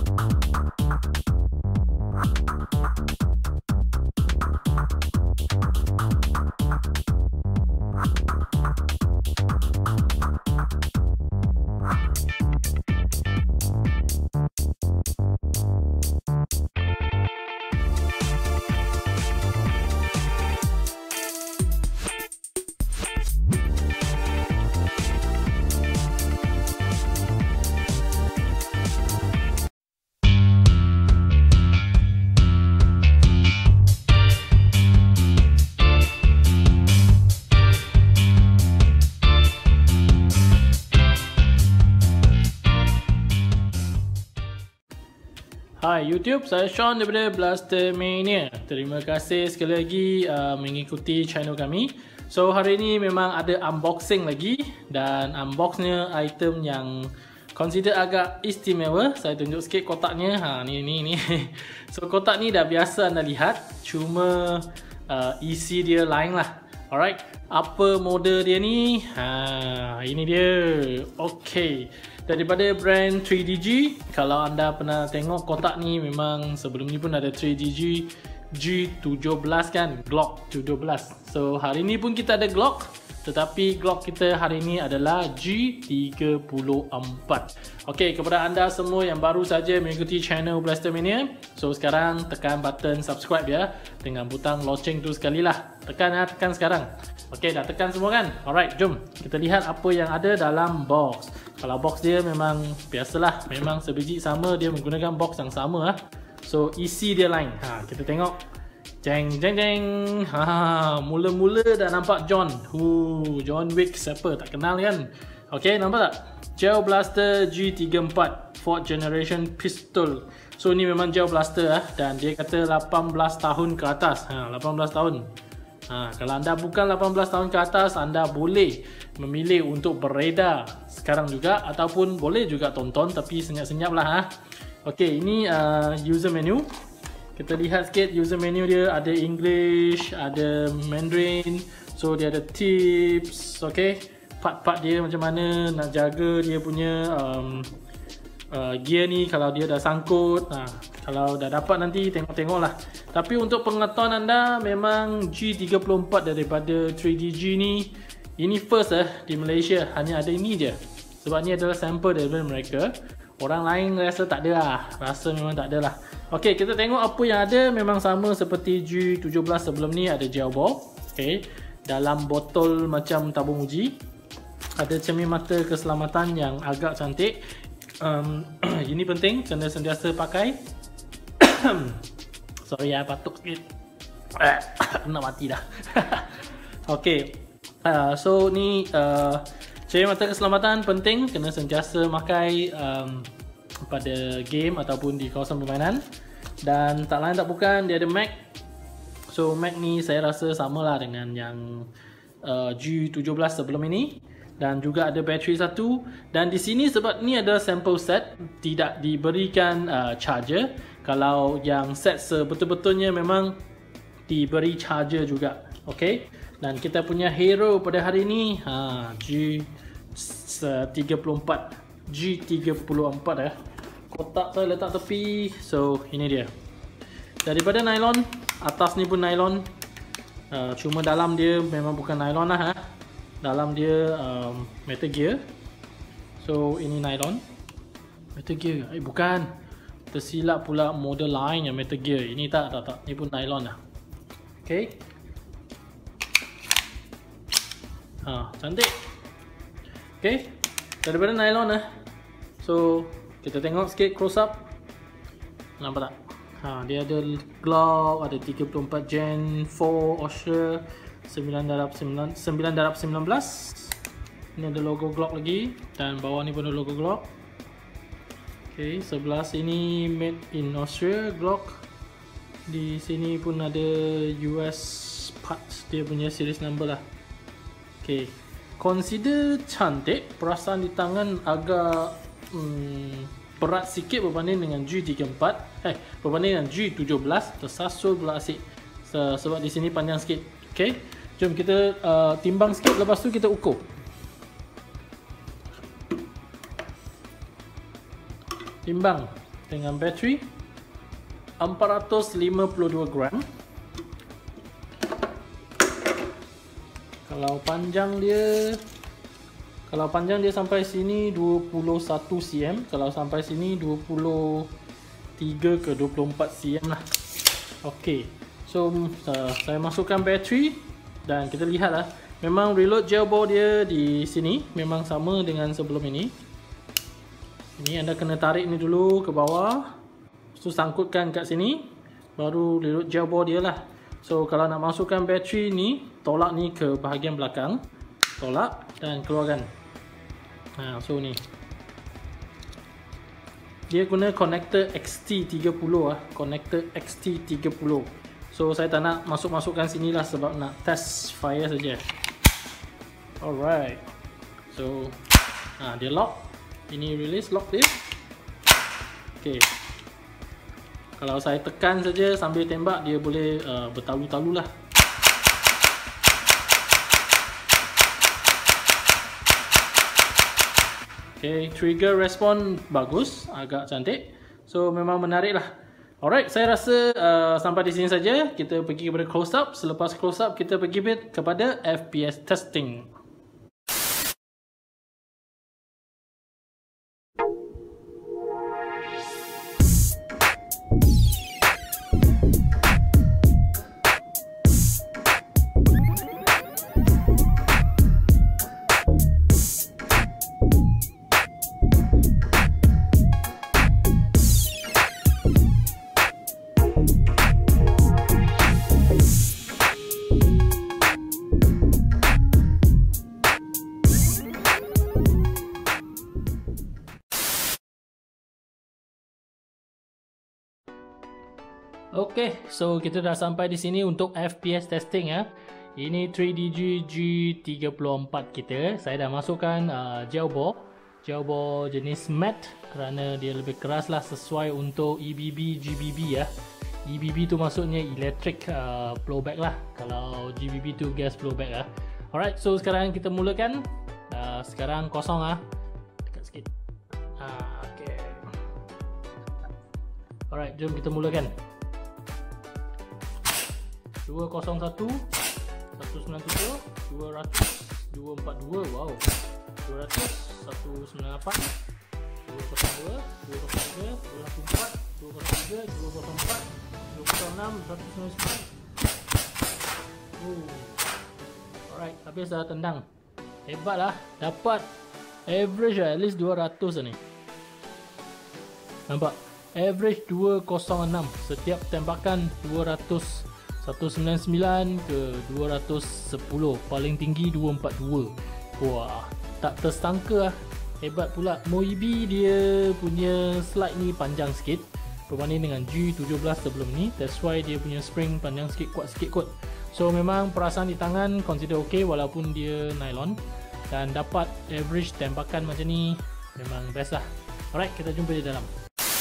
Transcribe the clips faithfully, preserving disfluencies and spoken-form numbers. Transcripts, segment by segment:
Hai YouTube, saya Sean daripada Blaster Mania. Terima kasih sekali lagi uh, mengikuti channel kami. So hari ini memang ada unboxing lagi, dan unboxnya item yang consider agak istimewa. Saya tunjuk sikit kotaknya. Ha, ni ni ni. So kotak ni dah biasa anda lihat, cuma uh, isi dia lain lah. Alright, apa model dia ni? Ha, ini dia. Okay, daripada brand three D G. Kalau anda pernah tengok kotak ni, memang sebelum ni pun ada three D G G tujuh belas kan, Glock tujuh belas. So hari ni pun kita ada Glock, tetapi Glock kita hari ni adalah G tiga puluh empat. Okey, kepada anda semua yang baru saja mengikuti channel Blaster Mania, so sekarang tekan button subscribe ya, dengan butang loceng tu sekali lah. Tekan ya, tekan sekarang. Okey, dah tekan semua kan? Alright, jom kita lihat apa yang ada dalam box. Kalau box dia memang biasalah, memang sebiji sama, dia menggunakan box yang sama lah. So isi dia lain. Ha, kita tengok. Jeng jeng jeng. Ha, mula-mula dah nampak John. Hu, John Wick siapa tak kenal kan? Okey, nampak tak? Gel Blaster G tiga puluh empat fourth generation pistol. So ni memang gel blaster lah, dan dia kata lapan belas tahun ke atas. Ha, lapan belas tahun. Ha, kalau anda bukan lapan belas tahun ke atas, anda boleh memilih untuk beredar sekarang juga, ataupun boleh juga tonton tapi senyap-senyap lah. Ha. Okey, ini uh, user menu. Kita lihat sikit user menu dia. Ada English, ada Mandarin. So dia ada tips. Okey, part-part dia macam mana nak jaga dia punya um, uh, gear ni kalau dia dah sangkut. Ha, kalau dah dapat nanti tengok-tengok lah. Tapi untuk pengetahuan anda, memang G tiga puluh empat daripada three D G ni, ini first eh di Malaysia. Hanya ada ini je. Sebab ni adalah sampel daripada mereka. Orang lain rasa tak ada lah. Rasa memang tak ada lah. Ok, kita tengok apa yang ada. Memang sama seperti G tujuh belas sebelum ni. Ada gel ball. Ok, dalam botol macam tabung uji. Ada cermin mata keselamatan yang agak cantik. um, Ini penting, kena sentiasa pakai. Sorry ya, batuk sikit. Nak mati dah. Ok, uh, so ni uh, cermin mata keselamatan penting, kena sentiasa pakai um, pada game ataupun di kawasan permainan. Dan tak lain tak bukan, dia ada mag. So mag ni saya rasa samalah dengan yang uh, G tujuh belas sebelum ini. Dan juga ada bateri satu. Dan di sini sebab ni adalah sample set, tidak diberikan uh, charger. Kalau yang set sebetul-betulnya memang diberi charger juga. Okay, dan kita punya hero pada hari ini, ha, G tiga puluh empat. G tiga puluh empat ya. Kotak saya letak tepi. So ini dia. Daripada nylon. Atas ni pun nylon. uh, Cuma dalam dia memang bukan nylon lah ha. Dalam dia um, metal gear. So ini nylon. Metal gear, eh bukan, tersilap pula model lain yang metal gear. Ini tak, tak, tak, ini pun nylon lah. Okay, ha, cantik. Okay, daripada nylon lah. So kita tengok sikit close up. Nampak tak? Ha, dia ada Glock, ada tiga puluh empat Gen four Osher sembilan darab sembilan belas. Ini ada logo Glock lagi, dan bawah ni pun ada logo Glock. Okay, sebelah sini made in Austria Glock. Di sini pun ada U S parts, dia punya series number lah. Okay, consider cantik. Perasaan di tangan agak hmm, berat sikit berbanding dengan G tiga puluh empat. Eh, berbanding dengan G tujuh belas. Tersasul pula asyik sebab di sini panjang sikit. Okay, jom kita uh, timbang sikit, lepas tu kita ukur. Timbang. dengan bateri empat ratus lima puluh dua gram. Kalau panjang dia Kalau panjang dia sampai sini dua puluh satu sentimeter, kalau sampai sini dua puluh tiga ke dua puluh empat sentimeter lah. Okey. So uh, saya masukkan bateri dan kita lihat lah. Memang reload gel ball dia di sini memang sama dengan sebelum ini. Ini anda kena tarik ni dulu ke bawah. Lepas tu sangkutkan kat sini, baru reload gel ball dia lah. So kalau nak masukkan bateri ni, tolak ni ke bahagian belakang, tolak dan keluarkan. Ha, so ni dia guna connector X T tiga puluh ah, connector X T tiga puluh. So saya tak nak masuk-masukkan sini lah sebab nak test fire saja. Alright. So ha, dia lock. Ini release lock dia. Okey. Kalau saya tekan saja sambil tembak, dia boleh uh, bertalu-talu lah. Okay, trigger respon bagus, agak cantik. So memang menarik lah. Alright, saya rasa uh, sampai di sini saja. Kita pergi kepada close up. Selepas close up, kita pergi kepada F P S testing. Okey, so kita dah sampai di sini untuk F P S testing ya. Ini three D G G tiga puluh empat kita. Saya dah masukkan uh, gel ball, gel ball jenis matte kerana dia lebih keras lah, sesuai untuk E B B, G B B ya. E B B tu maksudnya electric uh, blowback lah. Kalau G B B tu gas blowback lah. Alright, so sekarang kita mulakan. Uh, sekarang kosong ah. Dekat sikit. Ah, okey. Alright, jom kita mulakan. dua kosong satu, satu sembilan tujuh, dua ratus, dua empat dua, wow, dua ratus, satu sembilan lapan, dua kosong dua, dua kosong tiga, dua kosong empat, dua kosong tiga, dua kosong empat, dua kosong enam, satu sembilan sembilan. Oh. Alright, habis dah tendang. Hebat lah, dapat average lah, at least dua ratus lah ni. Nampak? Average dua kosong enam, setiap tembakan dua ratus, seratus sembilan puluh sembilan ke dua ratus sepuluh, paling tinggi dua empat dua. Wah, tak tersangka lah. Hebat pula. Moibi dia punya slide ni panjang sikit berbanding dengan G tujuh belas sebelum ni. That's why dia punya spring panjang sikit, kuat sikit kot. So memang perasaan di tangan consider ok walaupun dia nylon. Dan dapat average tembakan macam ni memang best lah. Alright, kita jumpa di dalam.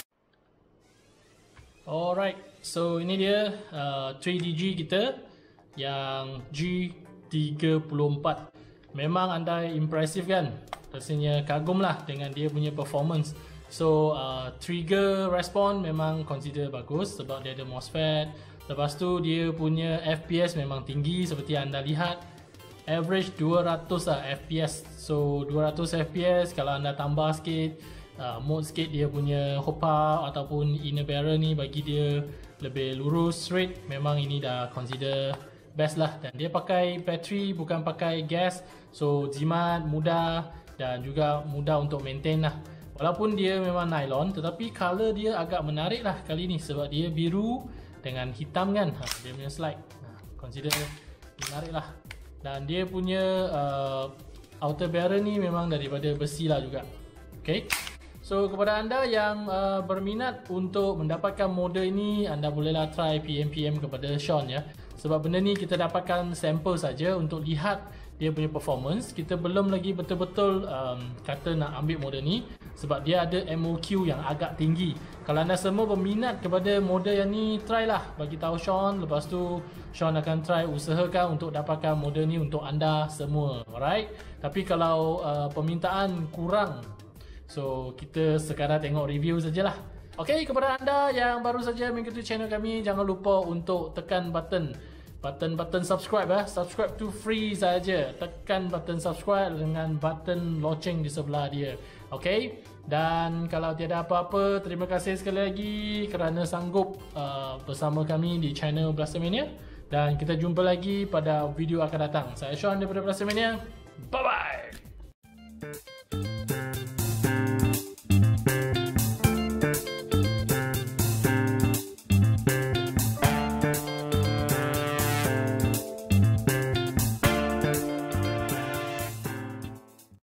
Alright, so ini dia uh, three D G kita yang G tiga puluh empat. Memang anda impresif kan? Rasanya kagum lah dengan dia punya performance. So uh, trigger respon memang consider bagus sebab dia ada MOSFET. Lepas tu dia punya F P S memang tinggi seperti anda lihat. Average dua ratus lah F P S. So dua ratus F P S kalau anda tambah sikit, Uh, mode sikit dia punya hopa ataupun inner barrel ni bagi dia lebih lurus, straight. Memang ini dah consider best lah. Dan dia pakai bateri, bukan pakai gas. So jimat, mudah dan juga mudah untuk maintain lah. Walaupun dia memang nylon, tetapi color dia agak menarik lah kali ni sebab dia biru dengan hitam kan. ha, Dia punya slide ha, consider menarik lah. Dan dia punya uh, outer barrel ni memang daripada besi lah juga. Okay. So kepada anda yang uh, berminat untuk mendapatkan model ini, anda bolehlah try P M P M kepada Sean ya. Sebab benda ni kita dapatkan sampel saja untuk lihat dia punya performance. Kita belum lagi betul-betul um, kata nak ambil model ni sebab dia ada M O Q yang agak tinggi. Kalau anda semua berminat kepada model yang ni, try lah, bagi tahu Sean. Lepas tu Sean akan try usahakan untuk dapatkan model ni untuk anda semua. Alright. Tapi kalau uh, permintaan kurang, so kita sekadar tengok review sajalah. Okey, kepada anda yang baru saja mengikuti channel kami, jangan lupa untuk tekan button button-button subscribe ya. Subscribe tu free saja. Tekan button subscribe dengan button loceng di sebelah dia. Okey? Dan kalau tiada apa-apa, terima kasih sekali lagi kerana sanggup uh, bersama kami di channel Blastermania. Dan kita jumpa lagi pada video akan datang. Saya Sean daripada Blastermania. Bye bye.